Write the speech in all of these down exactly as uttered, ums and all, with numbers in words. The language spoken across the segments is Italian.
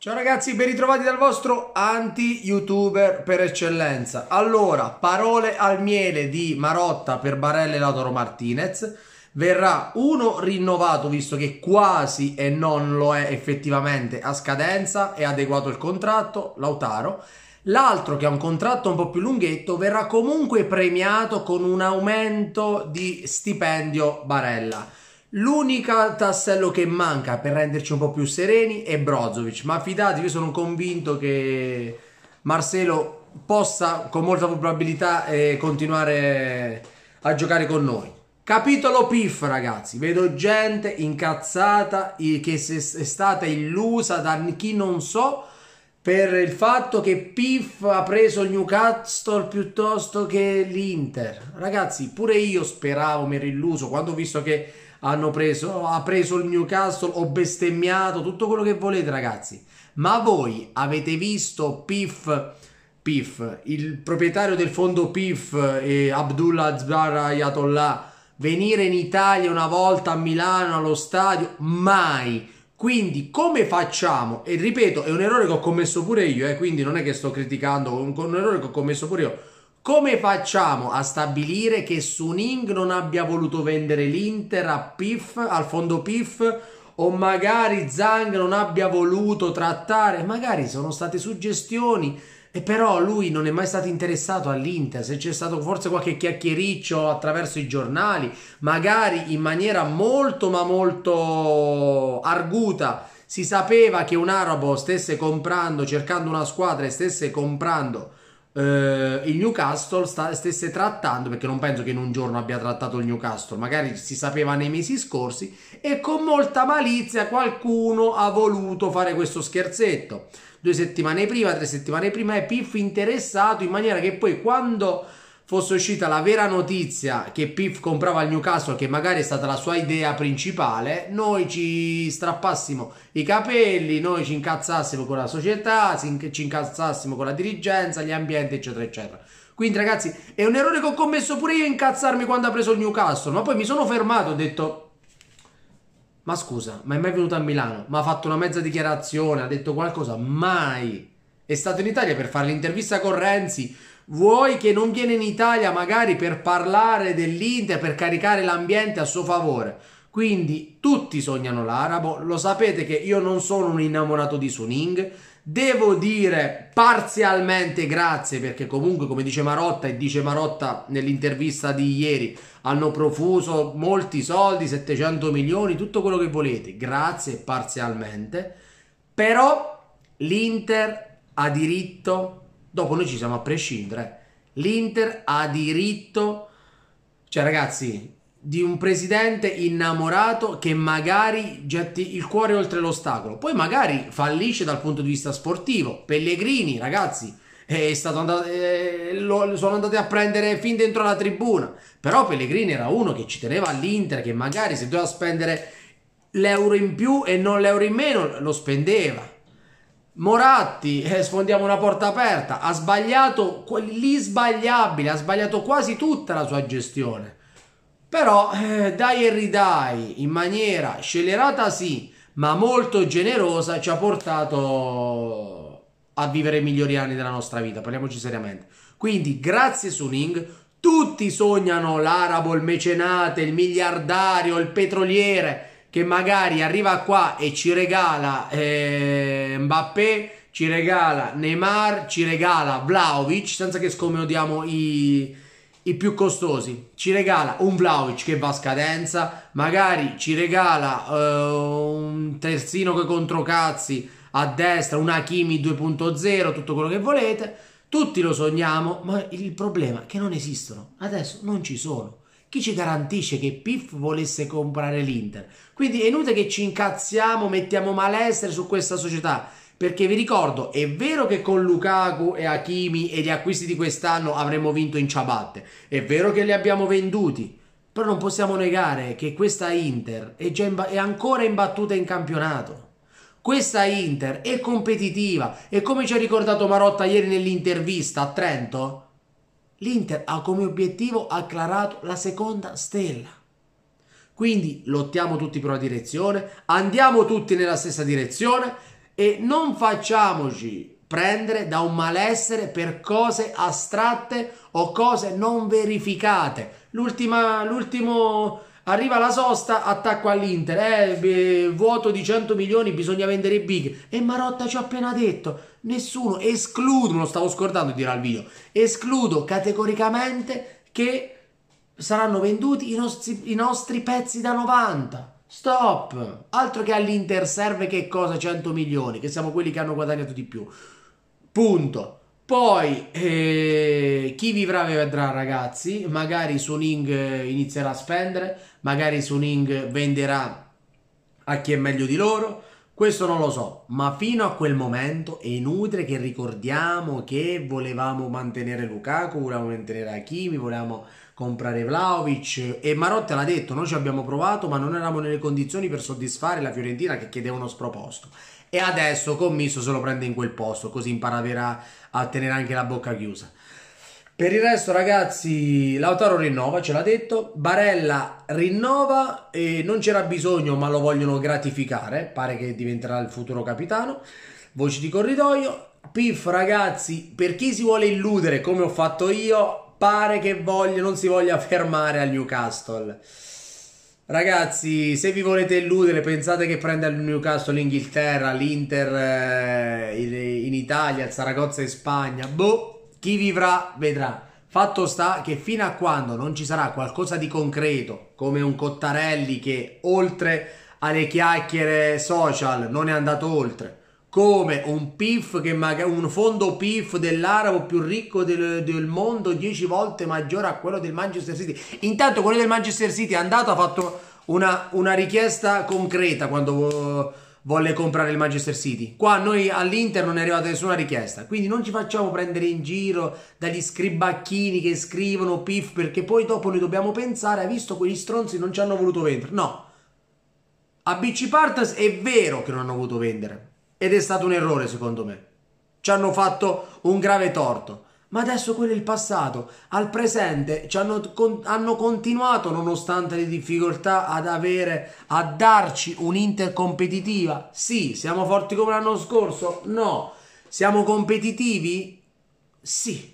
Ciao ragazzi, ben ritrovati dal vostro anti-youtuber per eccellenza. Allora, parole al miele di Marotta per Barella e Lautaro Martinez. Verrà uno rinnovato, visto che quasi e non lo è effettivamente a scadenza, è adeguato il contratto, Lautaro. L'altro, che ha un contratto un po' più lunghetto, verrà comunque premiato con un aumento di stipendio Barella. L'unica tassello che manca per renderci un po' più sereni è Brozovic, ma fidatevi, io sono convinto che Marcelo possa con molta probabilità eh, continuare a giocare con noi. Capitolo P I F, ragazzi, vedo gente incazzata che è stata illusa da chi non so per il fatto che P I F ha preso il Newcastle piuttosto che l'Inter. Ragazzi, pure io speravo, mi ero illuso quando ho visto che hanno preso, ha preso il Newcastle, ho bestemmiato, tutto quello che volete ragazzi. Ma voi avete visto P I F, P I F, il proprietario del fondo P I F, eh, Abdullah Zbar Ayatollah, venire in Italia una volta a Milano allo stadio? Mai. Quindi come facciamo? E ripeto, è un errore che ho commesso pure io, eh, quindi non è che sto criticando, è un, un errore che ho commesso pure io. Come facciamo a stabilire che Suning non abbia voluto vendere l'Inter a P I F, al fondo P I F, o magari Zhang non abbia voluto trattare? Magari sono state suggestioni, e però lui non è mai stato interessato all'Inter. Se c'è stato forse qualche chiacchiericcio attraverso i giornali, magari in maniera molto ma molto arguta, si sapeva che un arabo stesse comprando, cercando una squadra e stesse comprando Uh, il Newcastle sta, stesse trattando, perché non penso che in un giorno abbia trattato il Newcastle, magari si sapeva nei mesi scorsi, e con molta malizia qualcuno ha voluto fare questo scherzetto due settimane prima, tre settimane prima, e P I F interessato, in maniera che poi quando fosse uscita la vera notizia che P I F comprava il Newcastle, che magari è stata la sua idea principale, noi ci strappassimo i capelli, noi ci incazzassimo con la società, ci incazzassimo con la dirigenza, gli ambienti, eccetera, eccetera. Quindi ragazzi, è un errore che ho commesso pure io, incazzarmi quando ha preso il Newcastle, ma poi mi sono fermato e ho detto: ma scusa, ma è mai venuto a Milano? Ma ha fatto una mezza dichiarazione, ha detto qualcosa? Mai. È stato in Italia per fare l'intervista con Renzi. Vuoi che non viene in Italia magari per parlare dell'Inter, per caricare l'ambiente a suo favore? Quindi tutti sognano l'arabo, lo sapete che io non sono un innamorato di Suning, devo dire parzialmente grazie, perché comunque, come dice Marotta, e dice Marotta nell'intervista di ieri, hanno profuso molti soldi, settecento milioni, tutto quello che volete, grazie parzialmente, però l'Inter ha diritto. Dopo noi ci siamo a prescindere. L'Inter ha diritto, cioè ragazzi, di un presidente innamorato che magari getti il cuore oltre l'ostacolo. Poi magari fallisce dal punto di vista sportivo. Pellegrini, ragazzi, è stato andato, eh, lo sono andati a prendere fin dentro la tribuna. Però Pellegrini era uno che ci teneva all'Inter, che magari se doveva spendere l'euro in più e non l'euro in meno, lo spendeva. Moratti, eh, sfondiamo una porta aperta, ha sbagliato l'isbagliabile, ha sbagliato quasi tutta la sua gestione, però eh, dai e ridai, in maniera scellerata sì, ma molto generosa, ci ha portato a vivere i migliori anni della nostra vita, parliamoci seriamente. Quindi grazie Suning, tutti sognano l'arabo, il mecenate, il miliardario, il petroliere, che magari arriva qua e ci regala eh, Mbappé, ci regala Neymar, ci regala Vlahovic, senza che scomodiamo i, i più costosi. Ci regala un Vlahovic che va a scadenza, magari ci regala eh, un terzino che controcazzi a destra, un Hakimi due punto zero, tutto quello che volete. Tutti lo sogniamo, ma il problema è che non esistono. Adesso non ci sono. Chi ci garantisce che P I F volesse comprare l'Inter? Quindi è inutile che ci incazziamo, mettiamo malessere su questa società, perché vi ricordo, è vero che con Lukaku e Hakimi e gli acquisti di quest'anno avremmo vinto in ciabatte, è vero che li abbiamo venduti, però non possiamo negare che questa Inter è, già è ancora imbattuta in campionato. Questa Inter è competitiva, e come ci ha ricordato Marotta ieri nell'intervista a Trento, l'Inter ha come obiettivo acclarato la seconda stella. Quindi lottiamo tutti per una direzione, andiamo tutti nella stessa direzione e non facciamoci prendere da un malessere per cose astratte o cose non verificate. L'ultima, l'ultimo, arriva la sosta, attacco all'Inter, eh, beh, vuoto di cento milioni, bisogna vendere i big, e Marotta ci ha appena detto, nessuno, escludo, me lo stavo scordando di dire al video, escludo categoricamente che saranno venduti i nostri, i nostri pezzi da novanta. Stop, altro che all'Inter serve che cosa cento milioni, che siamo quelli che hanno guadagnato di più, punto. Poi eh, chi vivrà vedrà, ragazzi, magari Suning inizierà a spendere, magari Suning venderà a chi è meglio di loro, questo non lo so, ma fino a quel momento è inutile che ricordiamo che volevamo mantenere Lukaku, volevamo mantenere Hakimi, volevamo comprare Vlahovic, e Marotta l'ha detto, noi ci abbiamo provato ma non eravamo nelle condizioni per soddisfare la Fiorentina che chiedeva uno sproposto, e adesso Commisso se lo prende in quel posto, così imparerà a tenere anche la bocca chiusa. Per il resto, ragazzi, Lautaro rinnova, ce l'ha detto, Barella rinnova e non c'era bisogno ma lo vogliono gratificare, pare che diventerà il futuro capitano. Voci di corridoio. Piff, ragazzi, per chi si vuole illudere come ho fatto io, pare che voglia, non si voglia fermare al Newcastle. Ragazzi, se vi volete illudere, pensate che prenda il Newcastle l'Inghilterra, l'Inter eh, in, in Italia, il Saragozza in Spagna, boh, chi vivrà vedrà. Fatto sta che fino a quando non ci sarà qualcosa di concreto, come un Cottarelli che oltre alle chiacchiere social non è andato oltre, come un P I F che magari un fondo P I F dell'arabo più ricco del, del mondo, dieci volte maggiore a quello del Manchester City. Intanto quello del Manchester City è andato, ha fatto una, una richiesta concreta quando volle comprare il Manchester City. Qua noi all'Inter non è arrivata nessuna richiesta, quindi non ci facciamo prendere in giro dagli scribacchini che scrivono P I F, perché poi dopo noi dobbiamo pensare, hai visto quegli stronzi non ci hanno voluto vendere. No, a B C Partners è vero che non hanno voluto vendere, ed è stato un errore secondo me, ci hanno fatto un grave torto, ma adesso quello è il passato. Al presente ci hanno, con, hanno continuato nonostante le difficoltà ad avere, a darci un'Inter competitiva. Sì, siamo forti come l'anno scorso? No. Siamo competitivi? Sì.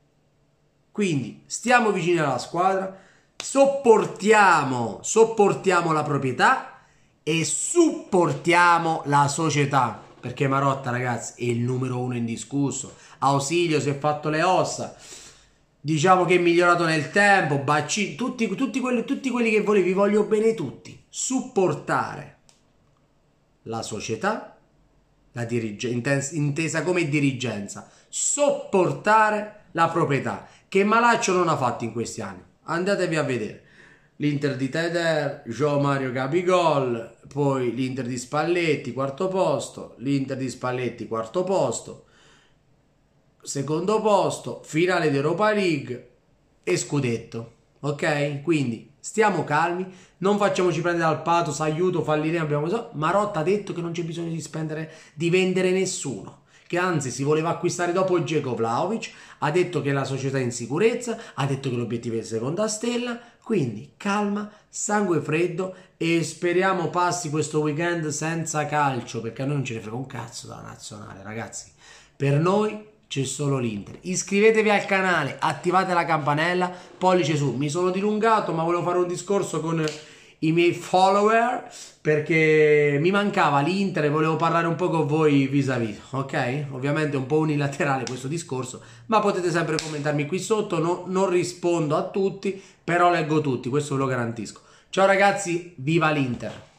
Quindi stiamo vicini alla squadra, sopportiamo, sopportiamo la proprietà e supportiamo la società. Perché Marotta, ragazzi, è il numero uno indiscusso. Ausilio si è fatto le ossa, diciamo che è migliorato nel tempo. Bacci, tutti, tutti, quelli, tutti quelli che volevi, vi voglio bene tutti. Supportare la società, la intesa, intesa come dirigenza, sopportare la proprietà, che Malaccio non ha fatto in questi anni. Andatevi a vedere l'Inter di Teder, João Mario Gabigol, poi l'Inter di Spalletti, quarto posto, l'Inter di Spalletti, quarto posto, secondo posto, finale di Europa League e scudetto, ok? Quindi stiamo calmi, non facciamoci prendere dal pathos, aiuto, falliremo, abbiamo so. Marotta ha detto che non c'è bisogno di spendere, di vendere nessuno, che anzi si voleva acquistare dopo Dzeko Vlahovic, ha detto che la società è in sicurezza, ha detto che l'obiettivo è il seconda stella, quindi calma, sangue freddo, e speriamo passi questo weekend senza calcio, perché a noi non ce ne frega un cazzo dalla nazionale, ragazzi. Per noi c'è solo l'Inter. Iscrivetevi al canale, attivate la campanella, pollice su. Mi sono dilungato, ma volevo fare un discorso con i miei follower, perché mi mancava l'Inter e volevo parlare un po' con voi vis-à-vis, ok? Ovviamente è un po' unilaterale questo discorso, ma potete sempre commentarmi qui sotto, no, non rispondo a tutti, però leggo tutti, questo ve lo garantisco. Ciao ragazzi, viva l'Inter!